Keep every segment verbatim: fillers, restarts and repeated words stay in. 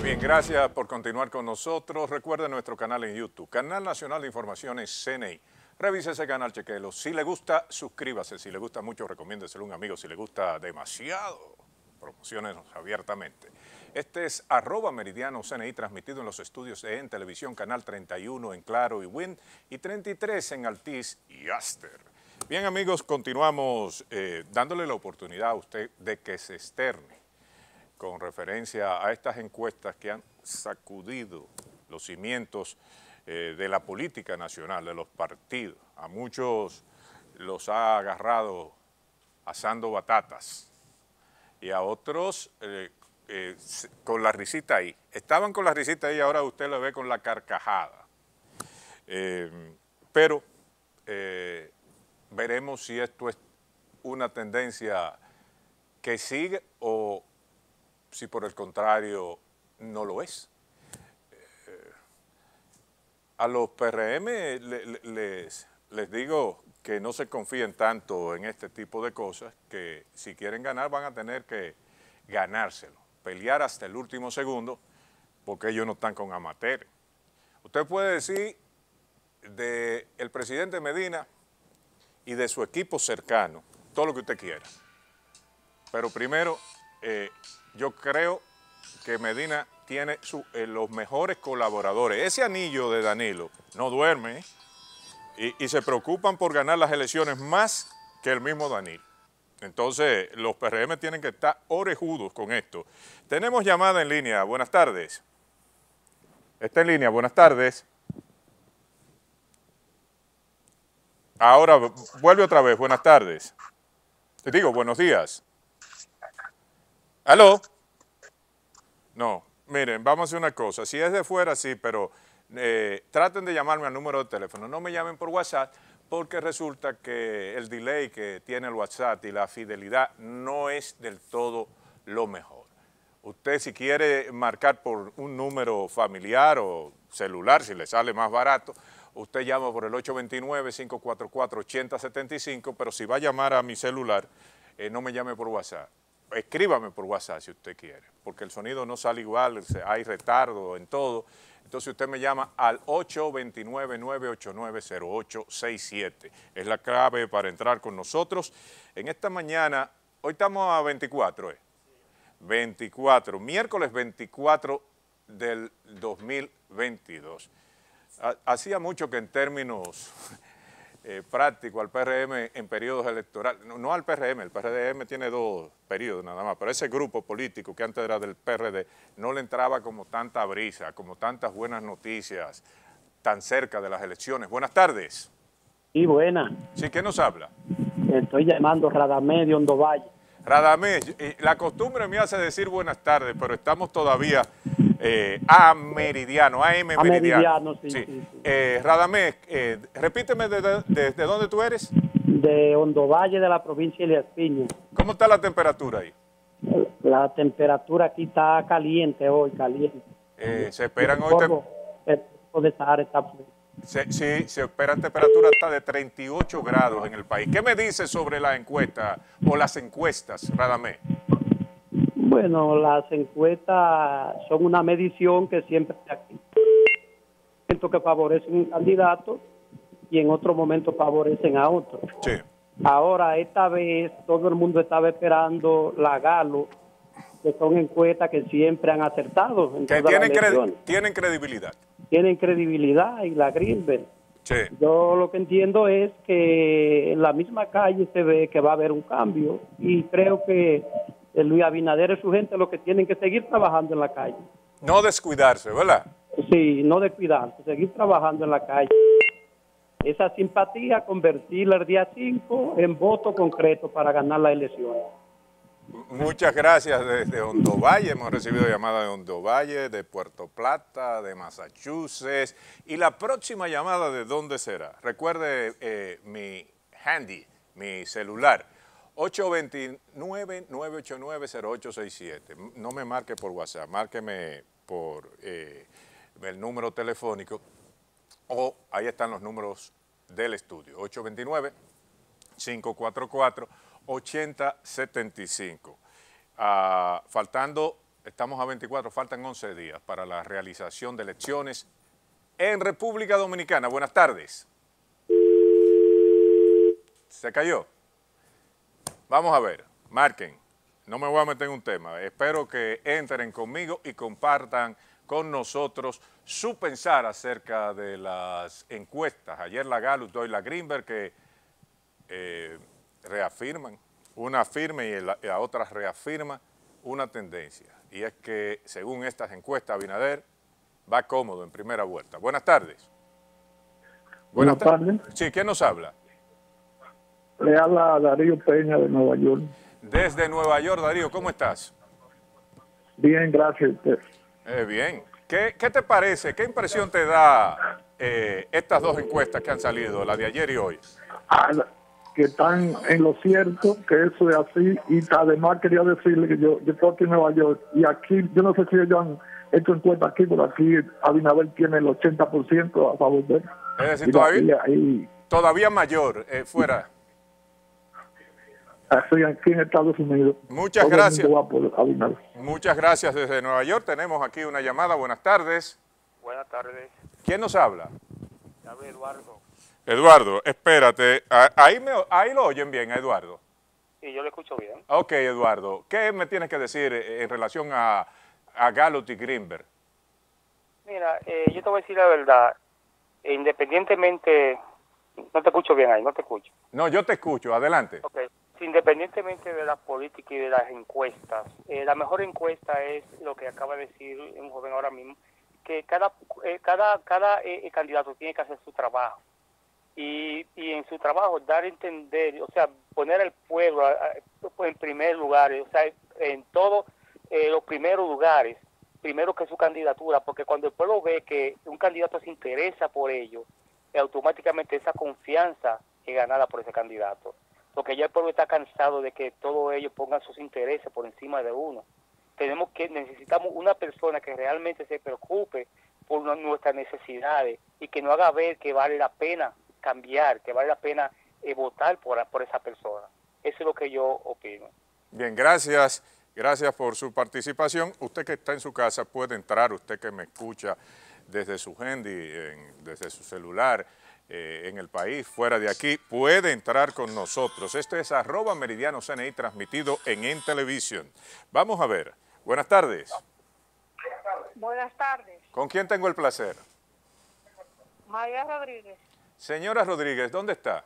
Bien, gracias por continuar con nosotros. Recuerde nuestro canal en YouTube, Canal Nacional de Informaciones C N I. Revise ese canal, chequelo. Si le gusta, suscríbase. Si le gusta mucho, recomiéndeselo a un amigo. Si le gusta demasiado, promociónenos abiertamente. Este es arroba meridiano C N I, transmitido en los estudios de En Televisión, Canal treinta y uno en Claro y Win, y treinta y tres en Altiz y Aster. Bien, amigos, continuamos eh, dándole la oportunidad a usted de que se externe con referencia a estas encuestas que han sacudido los cimientos eh, de la política nacional, de los partidos. A muchos los ha agarrado asando batatas y a otros eh, eh, con la risita ahí. Estaban con la risita ahí, ahora usted lo ve con la carcajada. Eh, pero eh, veremos si esto es una tendencia que sigue o si por el contrario no lo es. Eh, a los P R M le, le, les, les digo que no se confíen tanto en este tipo de cosas, que si quieren ganar van a tener que ganárselo, pelear hasta el último segundo, porque ellos no están con amateurs. Usted puede decir del presidente Medina y de su equipo cercano todo lo que usted quiera, pero primero eh, yo creo que Medina tiene su, eh, los mejores colaboradores. Ese anillo de Danilo no duerme y, y se preocupan por ganar las elecciones más que el mismo Danilo. Entonces, los P R M tienen que estar orejudos con esto. Tenemos llamada en línea. Buenas tardes. Está en línea. Buenas tardes. Ahora, vuelve otra vez. Buenas tardes. Te digo, buenos días. ¿Aló? No, miren, vamos a hacer una cosa. Si es de fuera, sí, pero eh, traten de llamarme al número de teléfono. No me llamen por WhatsApp, porque resulta que el delay que tiene el WhatsApp y la fidelidad no es del todo lo mejor. Usted, si quiere marcar por un número familiar o celular, si le sale más barato, usted llama por el ocho dos nueve, cinco cuatro cuatro, ocho cero siete cinco, pero si va a llamar a mi celular, eh, no me llame por WhatsApp. Escríbame por WhatsApp si usted quiere, porque el sonido no sale igual, hay retardo en todo. Entonces usted me llama al ocho dos nueve, nueve ocho nueve, cero ocho seis siete. Es la clave para entrar con nosotros. En esta mañana, hoy estamos a veinticuatro, ¿eh? veinticuatro, miércoles veinticuatro del dos mil veintidós. Hacía mucho que en términos Eh, práctico al P R M en periodos electorales, no, no al P R M, el P R M tiene dos periodos nada más, pero ese grupo político que antes era del P R D no le entraba como tanta brisa, como tantas buenas noticias tan cerca de las elecciones. Buenas tardes. Sí, buena. Sí, ¿quién nos habla? Estoy llamando Radamés de Hondo Valle. Radamés, la costumbre me hace decir buenas tardes, pero estamos todavía eh, a Meridiano, A M A Meridiano. Meridiano, sí, sí. sí, sí. Eh, Radamés, eh, repíteme desde de, de dónde tú eres. De Hondo Valle, de la provincia de Elías Piñas. ¿Cómo está la temperatura ahí? La temperatura aquí está caliente hoy, caliente. Eh, se esperan el hoy... polvo, el polvo de Sahara está fuerte. Se, sí, se esperan temperaturas hasta de treinta y ocho grados en el país. ¿Qué me dices sobre la encuesta o las encuestas, Radamés? Bueno, las encuestas son una medición que siempre aquí que favorecen un candidato y en otro momento favorecen a otro. Sí. Ahora, esta vez, todo el mundo estaba esperando la Galo, que son encuestas que siempre han acertado en que todas tienen, las cred tienen credibilidad. Tienen credibilidad, y la Greenberg. Sí. Yo lo que entiendo es que en la misma calle se ve que va a haber un cambio, y creo que Luis Abinader y su gente lo que tienen que seguir trabajando en la calle. No descuidarse, ¿verdad? Sí, no descuidarse, seguir trabajando en la calle. Esa simpatía, convertirla el día cinco en voto concreto para ganar la elección. Muchas gracias desde Hondo Valle. Hemos recibido llamadas de Hondo Valle, de Puerto Plata, de Massachusetts. Y la próxima llamada, ¿de dónde será? Recuerde eh, mi handy, mi celular, ocho dos nueve, nueve ocho nueve, cero ocho seis siete. No me marque por WhatsApp, márqueme por eh, el número telefónico, o ahí están los números del estudio, ocho dos nueve, cinco cuatro cuatro, ocho cero siete cinco. Uh, faltando Estamos a veinticuatro, faltan once días para la realización de elecciones en República Dominicana. Buenas tardes. ¿Se cayó? Vamos a ver, marquen. No me voy a meter en un tema. Espero que entren conmigo y compartan con nosotros su pensar acerca de las encuestas. Ayer la Gallup, hoy la Greenberg, que eh, reafirman, una afirma y la, la otra reafirma una tendencia. Y es que, según estas encuestas, Abinader va cómodo en primera vuelta. Buenas tardes. Buenas, Buenas tardes. tardes. Sí, ¿quién nos habla? Le habla Darío Peña de Nueva York. Desde Nueva York, Darío, ¿cómo estás? Bien, gracias a usted. Eh, bien. ¿Qué, ¿Qué te parece? ¿Qué impresión te da eh, estas dos encuestas que han salido, la de ayer y hoy? Ah, que están en lo cierto, que eso es así, y además quería decirle que yo, yo estoy aquí en Nueva York, y aquí, yo no sé si ellos han hecho encuestas aquí, pero aquí Abinader tiene el ochenta por ciento a favor de él. Es decir, todavía, ahí, todavía mayor, eh, fuera. Así aquí en Estados Unidos. Muchas Todo gracias. Va por Abinader. Muchas gracias desde Nueva York. Tenemos aquí una llamada. Buenas tardes. Buenas tardes. ¿Quién nos habla? Habla Eduardo. Eduardo, espérate. Ahí, me, ahí lo oyen bien, Eduardo. Sí, yo lo escucho bien. Ok, Eduardo. ¿Qué me tienes que decir en relación a, a Gallup y Greenberg? Mira, eh, yo te voy a decir la verdad. Independientemente... No te escucho bien ahí, no te escucho. No, yo te escucho. Adelante. Ok. Independientemente de la política y de las encuestas, eh, la mejor encuesta es lo que acaba de decir un joven ahora mismo, que cada eh, cada cada eh, candidato tiene que hacer su trabajo y, y en su trabajo dar a entender, o sea, poner al pueblo a, a, en primer lugar, o sea, en todos eh, los primeros lugares, primero que su candidatura, porque cuando el pueblo ve que un candidato se interesa por ello, eh, automáticamente esa confianza es ganada por ese candidato. Porque ya el pueblo está cansado de que todos ellos pongan sus intereses por encima de uno. Tenemos que, necesitamos una persona que realmente se preocupe por nuestras necesidades y que nos haga ver que vale la pena cambiar, que vale la pena eh, votar por, por esa persona. Eso es lo que yo opino. Bien, gracias. Gracias por su participación. Usted que está en su casa puede entrar, usted que me escucha desde su handy, en, desde su celular, Eh, en el país, fuera de aquí, puede entrar con nosotros. Este es arroba Meridiano C N I transmitido en En Televisión. Vamos a ver. Buenas tardes. Buenas tardes. ¿Con quién tengo el placer? María Rodríguez. Señora Rodríguez, ¿dónde está?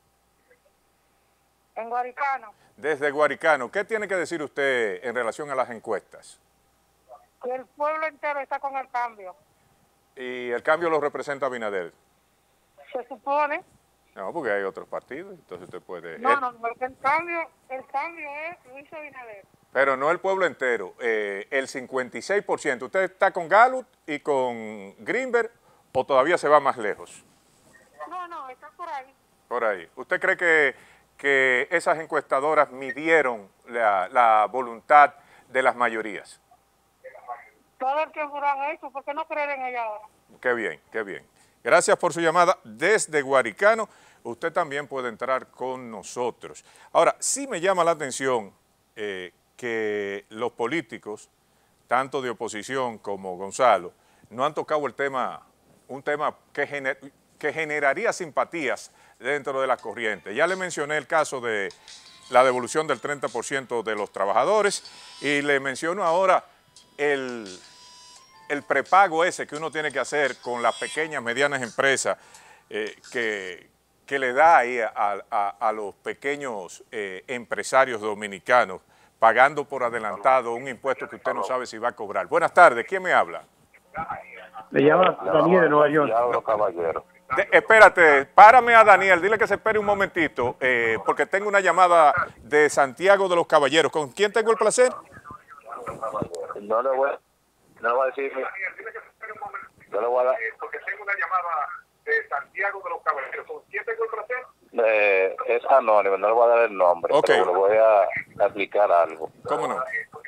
En Guaricano. Desde Guaricano. ¿Qué tiene que decir usted en relación a las encuestas? Que el pueblo entero está con el cambio. ¿Y el cambio lo representa Abinader? Se supone. No, porque hay otros partidos, entonces usted puede... No, no, porque el cambio, el cambio es Luis Abinader. Pero no el pueblo entero, eh, el cincuenta y seis por ciento. ¿Usted está con Gallup y con Greenberg o todavía se va más lejos? No, no, está por ahí. Por ahí. ¿Usted cree que, que esas encuestadoras midieron la, la voluntad de las mayorías? Todo el tiempo lo han hecho, ¿por qué no creer en ella ahora? Qué bien, qué bien. Gracias por su llamada desde Guaricano. Usted también puede entrar con nosotros. Ahora, sí me llama la atención eh, que los políticos, tanto de oposición como Gonzalo, no han tocado el tema, un tema que, gener, que generaría simpatías dentro de la corriente. Ya le mencioné el caso de la devolución del treinta por ciento de los trabajadores y le menciono ahora el... el prepago ese que uno tiene que hacer con las pequeñas, medianas empresas eh, que, que le da ahí a, a, a los pequeños eh, empresarios dominicanos, pagando por adelantado un impuesto que usted no sabe si va a cobrar. Buenas tardes, ¿quién me habla? Me llama Daniel de Nueva York. De, espérate, párame a Daniel, dile que se espere un momentito, eh, porque tengo una llamada de Santiago de los Caballeros. ¿Con quién tengo el placer? No le voy a... No le voy a decir. Yo le voy a dar. Porque tengo una llamada de Santiago de los Caballeros. ¿Con quién tengo el placer? Eh, es anónimo, no le voy a dar el nombre. Okay. Pero le voy a explicar algo. ¿Cómo no?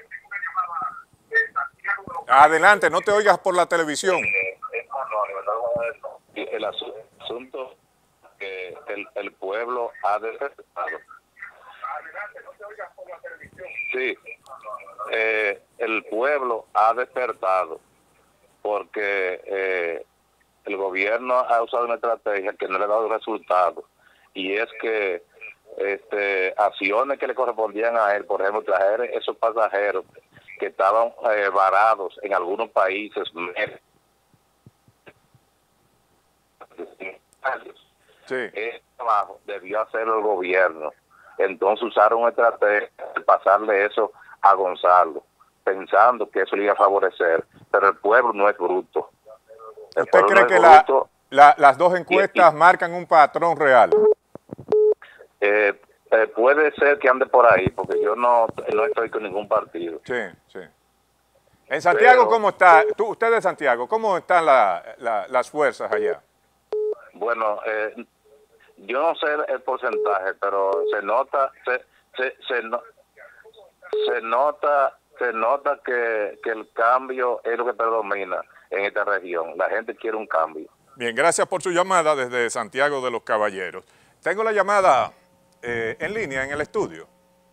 Adelante, no te oigas por la televisión. Eh, es anónimo, no le voy a dar el nombre. El asunto que el, el pueblo ha detectado. Sí, eh, el pueblo ha despertado porque eh, el gobierno ha usado una estrategia que no le ha dado resultados, y es que este, acciones que le correspondían a él, por ejemplo, traer esos pasajeros que estaban eh, varados en algunos países, Sí. ese trabajo debió hacerlo el gobierno. Entonces usaron una estrategia de pasarle eso a Gonzalo, pensando que eso le iba a favorecer, pero el pueblo no es bruto. El ¿Usted pueblo cree no es que la, bruto. la- las dos encuestas Y- y- marcan un patrón real? Eh, eh, puede ser que ande por ahí, porque yo no, no estoy con ningún partido. Sí, sí. En Santiago, Pero- ¿cómo está? Tú, usted de Santiago, ¿cómo están la- la- las fuerzas allá? Bueno, eh, yo no sé el porcentaje, pero se nota, se, se, se, no- se nota, se nota que, que el cambio es lo que predomina en esta región. La gente quiere un cambio. Bien, gracias por su llamada desde Santiago de los Caballeros. Tengo la llamada eh, en línea en el estudio.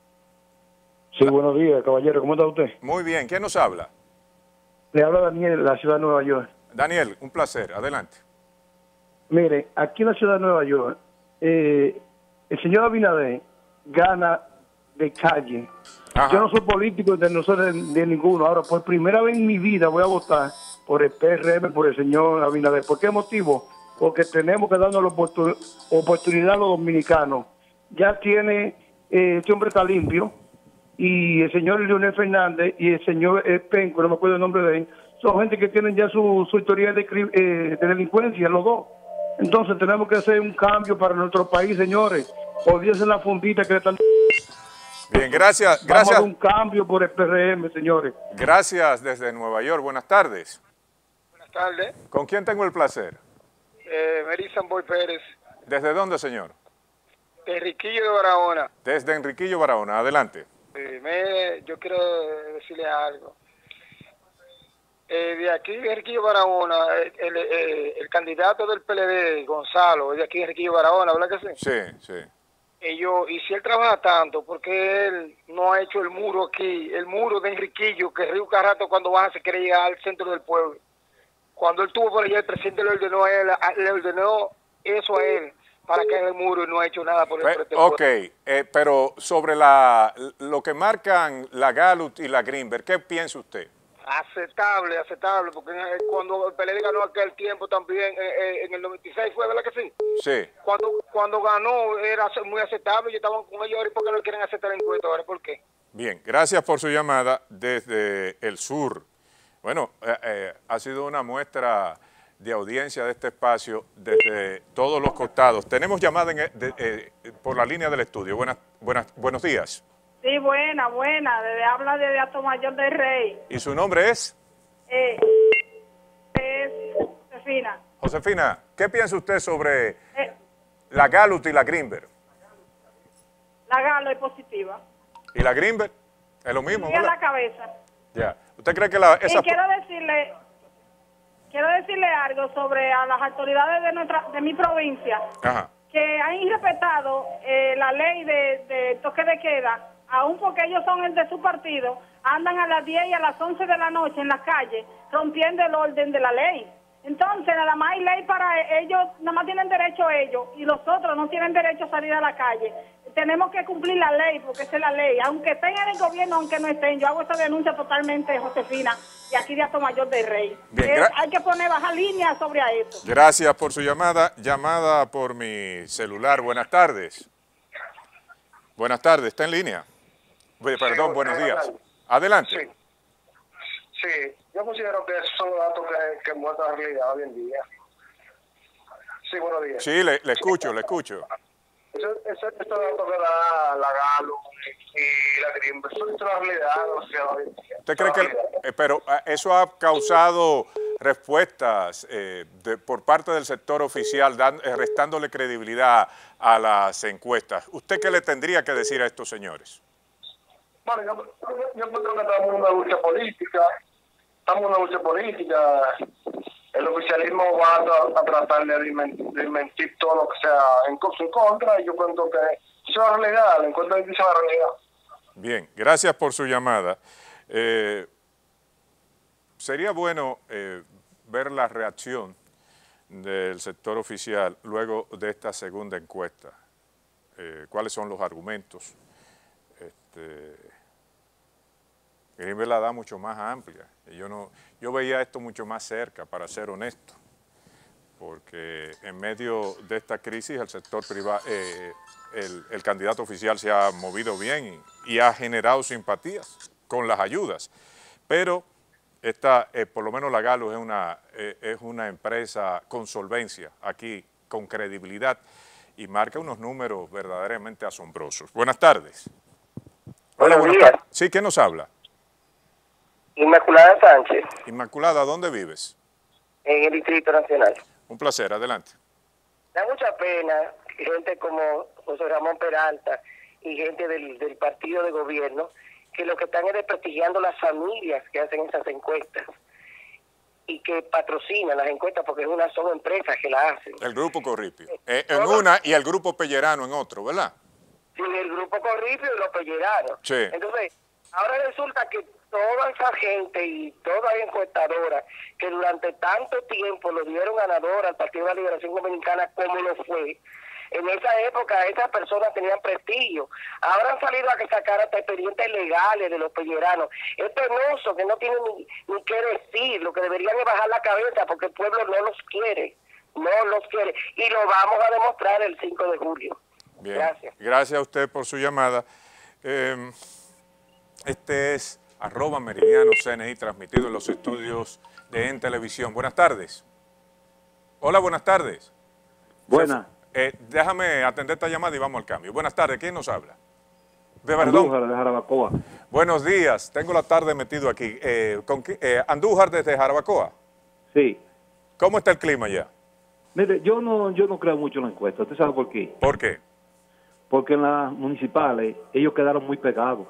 Sí, buenos días, caballero. ¿Cómo está usted? Muy bien, ¿quién nos habla? Le habla Daniel de la ciudad de Nueva York. Daniel, un placer, adelante. Mire, aquí en la ciudad de Nueva York, eh, el señor Abinader gana de calle. Ajá. Yo no soy político de, no soy de, de ninguno. Ahora, por primera vez en mi vida voy a votar por el P R M, por el señor Abinader. ¿Por qué motivo? Porque tenemos que darnos la oportun- oportunidad a los dominicanos. Ya tiene, eh, este hombre está limpio, y el señor Leonel Fernández y el señor eh, Penco, no me acuerdo el nombre de él, son gente que tienen ya su, su historia de, cri- eh, de delincuencia, los dos. Entonces tenemos que hacer un cambio para nuestro país, señores. Olvídense la fundita que le están... Bien, gracias, Vamos a gracias, hacer un cambio por el P R M, señores. gracias desde Nueva York. Buenas tardes. Buenas tardes. ¿Con quién tengo el placer? Eh, Mary Samboy Pérez, ¿Desde dónde, señor? de Riquillo de Barahona. Desde Enriquillo, Barahona. Adelante. Eh, me- yo quiero decirle algo. Eh, de aquí de Riquillo Barahona, el, el, el- el candidato del P L D, Gonzalo, es de aquí de Riquillo Barahona, ¿verdad que sí? Sí, sí. Ellos, y si él trabaja tanto, ¿por qué él no ha hecho el muro aquí, el muro de Enriquillo, que Río Carrato cuando baja se quiere llegar al centro del pueblo? Cuando él tuvo por allá, el presidente le ordenó a él, a- le ordenó eso a él, para que haga el muro, y no ha hecho nada por, el, por Pe- este ok, pueblo. eh, pero sobre la, lo que marcan la Gallup y la Greenberg, ¿qué piensa usted? Aceptable, aceptable, porque eh, cuando el P L D ganó aquel tiempo también, eh, eh, en el noventa y seis fue, ¿verdad que sí? Sí. Cuando cuando ganó era ace- muy aceptable, y estaban con ellos ahora, ¿y por qué no quieren aceptar la encuesta ahora? ¿Por qué? Bien, gracias por su llamada desde el sur. Bueno, eh, eh, ha sido una muestra de audiencia de este espacio desde todos los costados. Tenemos llamada en, el- de- eh, por la línea del estudio. Buenas, buenas, buenos días. Sí, buena, buena. Desde, habla desde Atomayor del Rey. ¿Y su nombre es? Eh, es Josefina. Josefina, ¿qué piensa usted sobre Eh, la Gallup y la Greenberg? la galo es positiva. ¿Y la Greenberg? Es lo mismo, Y a ¿verdad? la cabeza. Ya. ¿Usted cree que la, esa... Y quiero decirle, quiero decirle algo sobre a las autoridades de nuestra, de mi provincia, Ajá. que han irrespetado eh, la ley de, de toque de queda, aun porque ellos son el de su partido, andan a las diez y a las once de la noche en la calle rompiendo el orden de la ley. Entonces, nada más hay ley para ellos, nada más tienen derecho ellos, y los otros no tienen derecho a salir a la calle. Tenemos que cumplir la ley, porque esa es la ley. Aunque estén en el gobierno, aunque no estén, yo hago esa denuncia totalmente, Josefina, y aquí de Atomayor del Rey. Bien, Eh, gra- hay que poner baja línea sobre a eso. Gracias por su llamada. Llamada por mi celular. Buenas tardes. Buenas tardes. ¿Está en línea? Bu- Perdón, buenos días. Adelante. Sí. Sí, yo considero que esos son los datos que, que muestran la realidad hoy en día. Sí, buenos días. Sí, le, le escucho, le escucho. Eso, eso, estos datos que da la Galo y la Greenberg, eso es la realidad de la sociedad hoy en día. ¿Usted cree que, La realidad. eh, pero eh, eso ha causado respuestas eh, de- por parte del sector oficial, dan- eh, restándole credibilidad a las encuestas? ¿Usted qué le tendría que decir a estos señores? Bueno, yo, yo encuentro que estamos en una lucha política, estamos en una lucha política, el oficialismo va a, tra- a tratar de desmentir, desmentir todo lo que sea en, co- su contra, y yo cuento que eso es la realidad, la encuentro dice la realidad. Bien, gracias por su llamada. Eh, sería bueno eh, ver la reacción del sector oficial luego de esta segunda encuesta. Eh, ¿Cuáles son los argumentos? Este, Greenberg la da mucho más amplia. Yo, no, yo veía esto mucho más cerca, para ser honesto, porque en medio de esta crisis el sector privado, eh, el, el candidato oficial se ha movido bien y, y ha generado simpatías con las ayudas, pero esta, eh, por lo menos la Galo es una, eh, es una empresa con solvencia, aquí con credibilidad, y marca unos números verdaderamente asombrosos. Buenas tardes. Hola, buenas días. Sí, ¿quién nos habla? Inmaculada Sánchez. Inmaculada, ¿dónde vives? En el Distrito Nacional. Un placer, adelante. Da mucha pena que gente como José Ramón Peralta y gente del, del partido de gobierno, que lo que están es desprestigiando las familias que hacen esas encuestas y que patrocinan las encuestas, porque es una sola empresa que la hacen. El Grupo Corripio, eh, en una, y el Grupo Pellerano en otro, ¿verdad? Sí, el Grupo Corripio y los Pelleranos. Sí. Entonces, ahora resulta que toda esa gente y toda encuestadora que durante tanto tiempo lo dieron ganador al Partido de la Liberación Dominicana como lo fue, en esa época esas personas tenían prestigio. Ahora han salido a sacar hasta expedientes legales de los pelleranos. Es penoso que no tienen ni, ni qué decir, lo que deberían es bajar la cabeza porque el pueblo no los quiere, no los quiere. Y lo vamos a demostrar el cinco de julio. Bien. Gracias. Gracias a usted por su llamada. Eh, este es arroba meridiano C N I, transmitido en los estudios de En Televisión. Buenas tardes. Hola, buenas tardes. Buenas. Eh, déjame atender esta llamada y vamos al cambio. Buenas tardes, ¿quién nos habla? De Andújar, de Jarabacoa. Buenos días, tengo la tarde metido aquí. Eh, ¿con qué, eh, Andújar desde Jarabacoa. Sí. ¿Cómo está el clima ya? Mire, yo no, yo no creo mucho en la encuesta. ¿Usted sabe por qué? ¿Por qué? Porque en las municipales ellos quedaron muy pegados.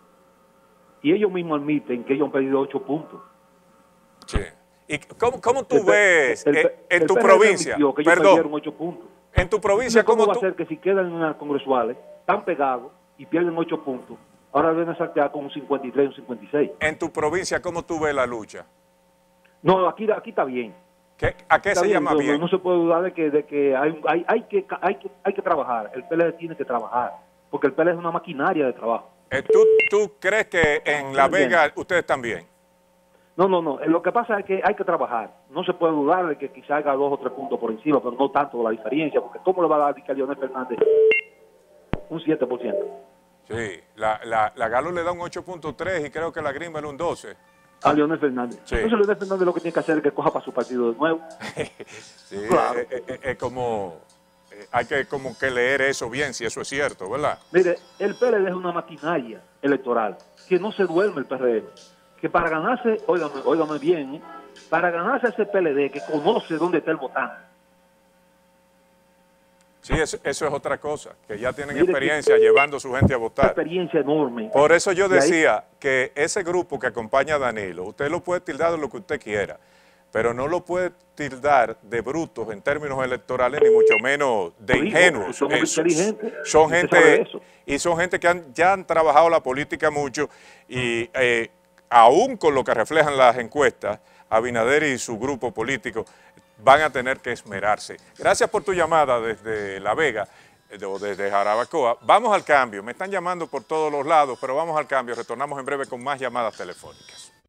Y ellos mismos admiten que ellos han perdido ocho puntos. Sí. ¿Y cómo, cómo tú el, ves el, eh, en el tu P R provincia? Que ellos perdieron Perdón. ocho puntos. En tu provincia, ¿cómo, ¿cómo va tú? a ser que si quedan en unas congresuales, están pegados y pierden ocho puntos, ahora vienen a saltear con un cincuenta y tres, un cincuenta y seis? En tu provincia, ¿cómo tú ves la lucha? No, aquí, aquí está bien. ¿Qué, ¿A qué Está se bien, llama no, bien? No se puede dudar de que, de que, hay, hay, hay, que, hay, que hay que trabajar. El P L D tiene que trabajar, porque el P L D es una maquinaria de trabajo. Eh, ¿tú, ¿Tú crees que en La Vega ustedes están bien? No, no, no. Lo que pasa es que hay que trabajar. No se puede dudar de que quizá haga dos o tres puntos por encima, pero no tanto la diferencia, porque ¿cómo le va a dar a Leonel Fernández un siete por ciento? Sí, la, la, la Galo le da un ocho punto tres y creo que la Greenberg un doce. A Leonel Fernández. Sí. Entonces Leonel Fernández lo que tiene que hacer es que coja para su partido de nuevo. Sí, claro. es, es, es como, eh, hay que como que leer eso bien, si eso es cierto, ¿verdad? Mire, el P L D es una maquinaria electoral, que no se duerme el P R M. Que para ganarse, óigame, óigame bien, ¿eh? Para ganarse ese P L D que conoce dónde está el votante. Sí, eso, eso es otra cosa, que ya tienen Mire experiencia que, llevando a su gente a votar. Experiencia enorme. Por eso yo Y ahí, decía que ese grupo que acompaña a Danilo, usted lo puede tildar de lo que usted quiera, pero no lo puede tildar de brutos en términos electorales, ni mucho menos de digo, ingenuos. son Eh, inteligentes. Son Usted gente, sabe eso. y son gente que han, ya han trabajado la política mucho y eh, aún con lo que reflejan las encuestas, Abinader y su grupo político van a tener que esmerarse. Gracias por tu llamada desde La Vega o desde Jarabacoa. Vamos al cambio. Me están llamando por todos los lados, pero vamos al cambio. Retornamos en breve con más llamadas telefónicas.